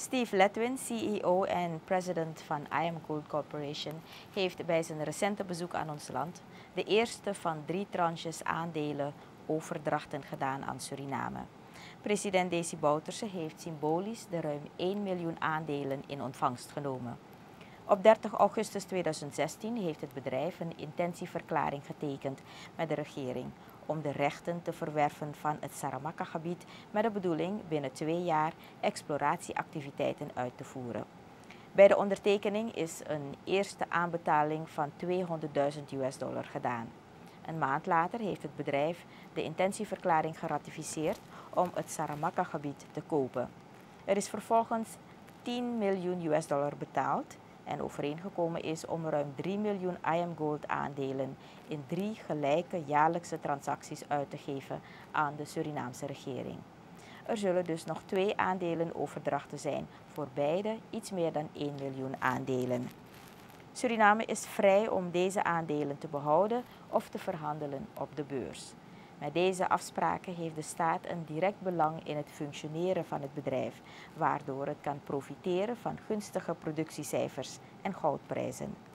Steve Letwin, CEO en president van IAMGOLD Corporation, heeft bij zijn recente bezoek aan ons land de eerste van 3 tranches aandelen overdrachten gedaan aan Suriname. President Desi Bouterse heeft symbolisch de ruim 1 miljoen aandelen in ontvangst genomen. Op 30 augustus 2016 heeft het bedrijf een intentieverklaring getekend met de regering om de rechten te verwerven van het Saramacca-gebied met de bedoeling binnen 2 jaar exploratieactiviteiten uit te voeren. Bij de ondertekening is een eerste aanbetaling van $200.000 gedaan. Een maand later heeft het bedrijf de intentieverklaring geratificeerd om het Saramacca-gebied te kopen. Er is vervolgens $10 miljoen betaald en overeengekomen is om ruim 3 miljoen IAMGOLD aandelen in 3 gelijke jaarlijkse transacties uit te geven aan de Surinaamse regering. Er zullen dus nog 2 aandelenoverdrachten zijn, voor beide iets meer dan 1 miljoen aandelen. Suriname is vrij om deze aandelen te behouden of te verhandelen op de beurs. Met deze afspraken heeft de staat een direct belang in het functioneren van het bedrijf, waardoor het kan profiteren van gunstige productiecijfers en goudprijzen.